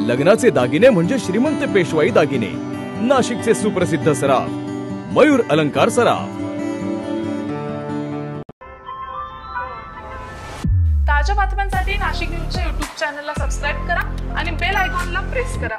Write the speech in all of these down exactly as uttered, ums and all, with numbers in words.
लग्नाचे दागिने म्हणजे श्रीमंत पेशवाई दागिने, नाशिकचे सुप्रसिद्ध सराफ मयूर अलंकार सराफ। ताज्या बातम्यांसाठी नाशिक न्यूजच्या यूट्यूब चॅनलला सबस्क्राइब करा आणि बेल आयकॉनला प्रेस करा।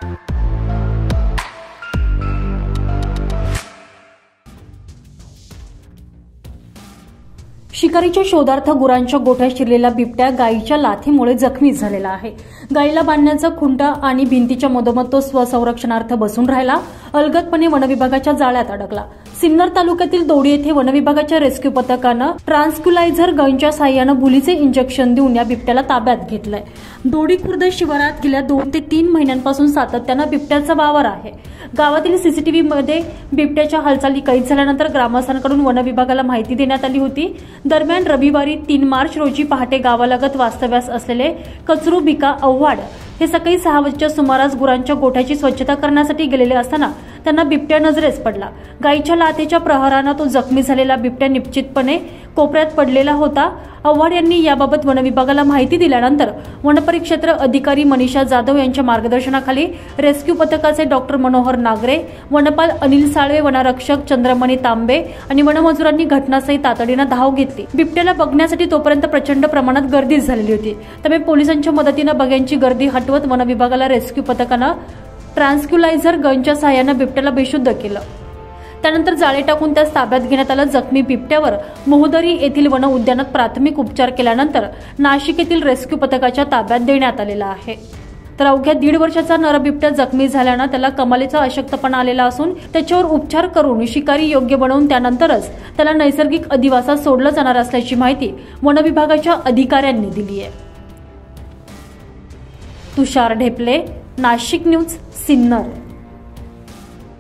शिकारीच्या शोधार्थ गुरांच्या गोठ्यात शिरलेला बिबट्या गायीच्या लाथीमुळे जखमी झालेला आहे। गायीला बांधण्याचा खुंटा आणि भिंतीच्या मधोमध तो स्वसंरक्षणार्थ बसून राहिला, अलगदपणे वनविभागाच्या जाळ्यात अडकला। सिन्नर तालुक्यातील दोडी येथे वनविभागाच्या रेस्क्यू पथकानं ट्रान्सक्युलायझर गनच्या साह्यानं भुलीचे इंजेक्शन देऊन या बिबट्याला ताब्यात घेतलंय। दोडी खुर्द शिवारात गेल्या दोन ते तीन महिन्यांपासून सातत्यानं बिबट्याचा वावर आहे। गावातील सीसीटीव्ही मध्ये बिबट्याच्या हालचाली कैद झाल्यानंतर ग्रामस्थांकडून वनविभागाला माहिती देण्यात आली होती। दरम्यान रविवारी तीन मार्च रोजी पहाटे गावालगत वास्तव्यास असलेले कचरू भिका आव्हाड हे सकाळी सहा वाजच्या सुमारास गुरांच्या गोठ्याची स्वच्छता करण्यासाठी गेलेले असताना त्यांना बिबट्या नजरेस पडला। गायीच्या लाथेच्या प्रहारानं तो जखमी झालेला बिबट्या निश्चितपणे कोपऱ्यात पडलेला होता। आव्हाड यांनी याबाबत वनविभागाला माहिती दिल्यानंतर वनपरिक्षेत्र अधिकारी मनीषा जाधव यांच्या मार्गदर्शनाखाली रेस्क्यू पथकाचे डॉक्टर मनोहर नागरे, वनपाल अनिल साळवे, वनरक्षक चंद्रमणी तांबे आणि वनमजुरांनी घटनास्थळी तातडीनं धाव घेतली। बिबट्याला बघण्यासाठी तोपर्यंत प्रचंड प्रमाणात गर्दी झालेली होती, त्यामुळे पोलिसांच्या मदतीनं बघ्यांची गर्दी हटवत वनविभागाला रेस्क्यू पथकानं ट्रान्सक्युलायझर गनच्या सहाय्यानं बिबट्याला बेशुद्ध केलं। त्यानंतर जाळे टाकून त्यास ताब्यात घेण्यात आलं। जखमी बिबट्यावर मोहदरी येथील वन उद्यानात प्राथमिक उपचार केल्यानंतर नाशिक येथील रेस्क्यू पथकाच्या ताब्यात देण्यात आलेला आहे। तर अवघ्या दीड वर्षाचा नर बिबट्या जखमी झाल्यानं त्याला कमालीचा अशक्तपणा आलेला असून त्याच्यावर उपचार करून शिकारी योग्य बनवून त्यानंतरच त्याला नैसर्गिक अधिवासात सोडलं जाणार असल्याची माहिती वन विभागाच्या अधिकाऱ्यांनी दिली आहे। तुषार ढेपले, नाशिक न्यूज, सिन्नर।